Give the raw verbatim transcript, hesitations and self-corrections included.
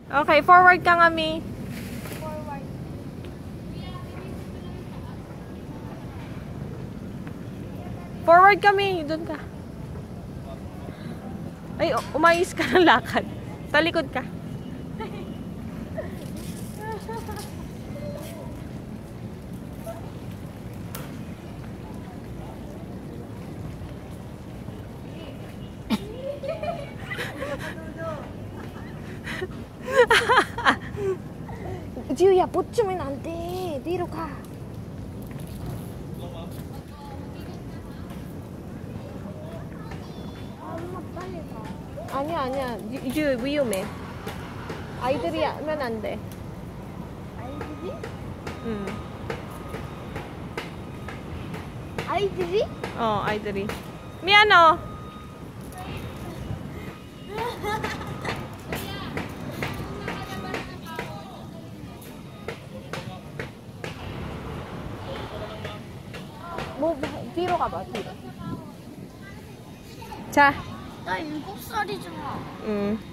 Okay, forward ka nga, Mi. Forward. Forward kami. Doon ka. Ay, umayos ka ng lakad. Talikod ka. 지우야, 못 주면 안 돼. 뒤로 가. 엄마 빨리 가. 아니야, 아니야. 지우 위험해. 아이들이 하면 안 돼. 아이들이? 응. 아이들이? 어, 아이들이. 미안해. 뭐, 뒤로 가봐, 뒤로. 자. 나 일곱 살이잖아. 응.